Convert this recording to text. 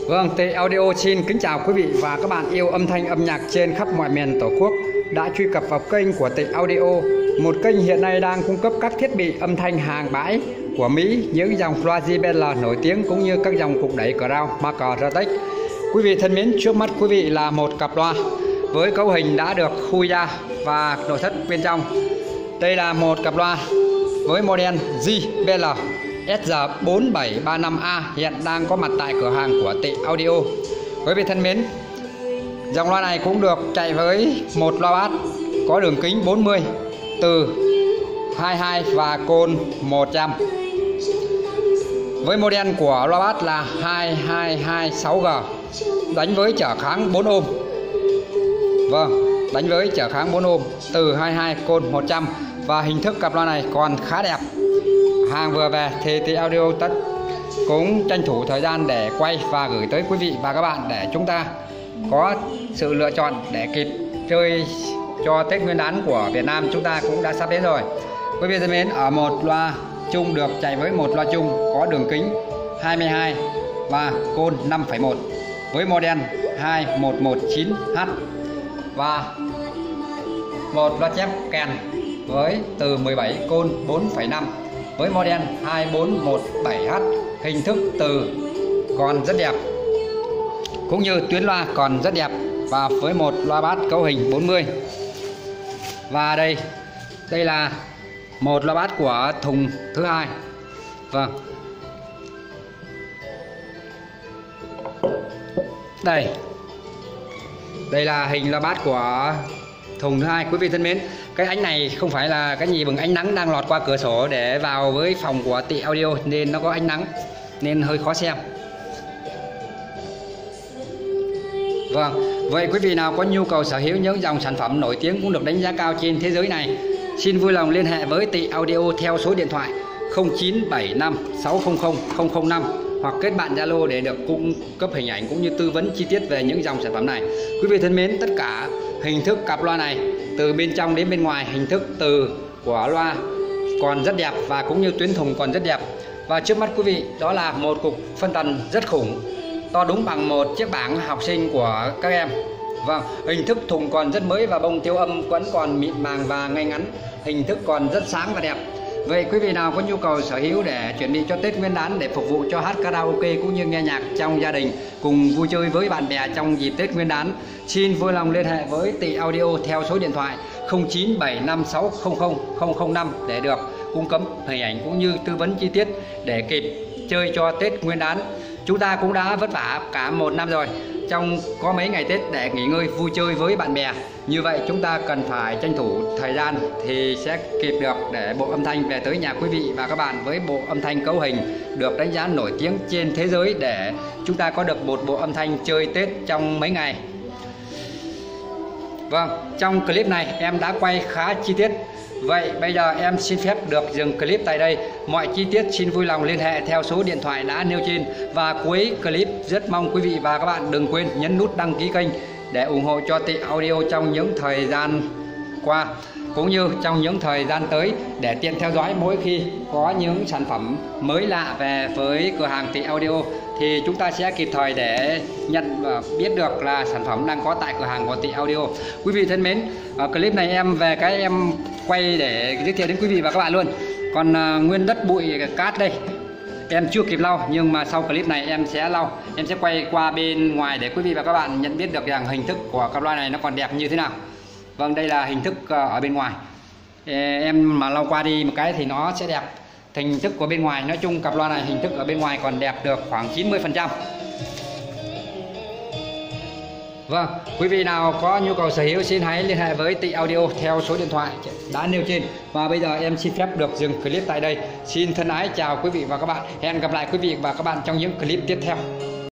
Vâng, Tị Audio xin kính chào quý vị và các bạn yêu âm thanh âm nhạc trên khắp mọi miền Tổ quốc đã truy cập vào kênh của Tị Audio, một kênh hiện nay đang cung cấp các thiết bị âm thanh hàng bãi của Mỹ, những dòng loa JBL nổi tiếng cũng như các dòng cục đẩy Crown, Mark, Rotex. Quý vị thân mến, trước mắt quý vị là một cặp loa với cấu hình đã được khui ra và nội thất bên trong. Đây là một cặp loa với model JBL SG4735A hiện đang có mặt tại cửa hàng của Tị Audio. Quý vị thân mến, dòng loa này cũng được chạy với một loa bass có đường kính 40 từ 22 và côn 100. Với model của loa bass là 2226G, đánh với trở kháng 4 ohm. Vâng, đánh với trở kháng 4 ohm từ 22 côn 100 và hình thức cặp loa này còn khá đẹp. Hàng vừa về thì Tị Audio cũng tranh thủ thời gian để quay và gửi tới quý vị và các bạn để chúng ta có sự lựa chọn để kịp chơi cho Tết Nguyên đán của Việt Nam chúng ta cũng đã sắp đến rồi. Quý vị thân mến, ở một loa chung được chạy với một loa chung có đường kính 22 và côn 5,1 với model 2119H và một loa chép kèn với từ 17 côn 4,5 với model 2417H, hình thức từ còn rất đẹp cũng như tuyến loa còn rất đẹp và với một loa bass cấu hình 40. Và đây là một loa bass của thùng thứ hai. Vâng, đây là hình loa bass của thùng thứ hai. Quý vị thân mến, cái ánh này không phải là cái gì bằng ánh nắng đang lọt qua cửa sổ để vào với phòng của Tị Audio nên nó có ánh nắng nên hơi khó xem. Vâng, vậy quý vị nào có nhu cầu sở hữu những dòng sản phẩm nổi tiếng cũng được đánh giá cao trên thế giới này, xin vui lòng liên hệ với Tị Audio theo số điện thoại 0975 600 005 hoặc kết bạn Zalo để được cung cấp hình ảnh cũng như tư vấn chi tiết về những dòng sản phẩm này. Quý vị thân mến, tất cả hình thức cặp loa này từ bên trong đến bên ngoài, hình thức từ của loa còn rất đẹp và cũng như tuyến thùng còn rất đẹp. Và trước mắt quý vị đó là một cục phân tần rất khủng, to đúng bằng một chiếc bảng học sinh của các em. Vâng, hình thức thùng còn rất mới và bông tiêu âm vẫn còn mịn màng và ngay ngắn, hình thức còn rất sáng và đẹp. Vậy quý vị nào có nhu cầu sở hữu để chuẩn bị cho Tết Nguyên đán để phục vụ cho hát karaoke cũng như nghe nhạc trong gia đình cùng vui chơi với bạn bè trong dịp Tết Nguyên đán, xin vui lòng liên hệ với Tị Audio theo số điện thoại 0975600005 để được cung cấp hình ảnh cũng như tư vấn chi tiết để kịp chơi cho Tết Nguyên đán. Chúng ta cũng đã vất vả cả một năm rồi, trong có mấy ngày Tết để nghỉ ngơi vui chơi với bạn bè. Như vậy chúng ta cần phải tranh thủ thời gian thì sẽ kịp được để bộ âm thanh về tới nhà quý vị và các bạn với bộ âm thanh cấu hình được đánh giá nổi tiếng trên thế giới để chúng ta có được một bộ âm thanh chơi Tết trong mấy ngày. Vâng, trong clip này em đã quay khá chi tiết. Vậy bây giờ em xin phép được dừng clip tại đây. Mọi chi tiết xin vui lòng liên hệ theo số điện thoại đã nêu trên. Và cuối clip rất mong quý vị và các bạn đừng quên nhấn nút đăng ký kênh để ủng hộ cho Tị Audio trong những thời gian qua cũng như trong những thời gian tới để tiện theo dõi mỗi khi có những sản phẩm mới lạ về với cửa hàng Tị Audio thì chúng ta sẽ kịp thời để nhận và biết được là sản phẩm đang có tại cửa hàng của Tị Audio. Quý vị thân mến, clip này em về cái em quay để giới thiệu đến quý vị và các bạn luôn. Còn nguyên đất bụi cát đây em chưa kịp lau, nhưng mà sau clip này em sẽ lau, em sẽ quay qua bên ngoài để quý vị và các bạn nhận biết được rằng hình thức của cặp loa này nó còn đẹp như thế nào. Vâng, đây là hình thức ở bên ngoài. Em mà lau qua đi một cái thì nó sẽ đẹp. Hình thức của bên ngoài, nói chung cặp loa này hình thức ở bên ngoài còn đẹp được khoảng 90%. Vâng, quý vị nào có nhu cầu sở hữu xin hãy liên hệ với Tị Audio theo số điện thoại đã nêu trên. Và bây giờ em xin phép được dừng clip tại đây. Xin thân ái chào quý vị và các bạn. Hẹn gặp lại quý vị và các bạn trong những clip tiếp theo.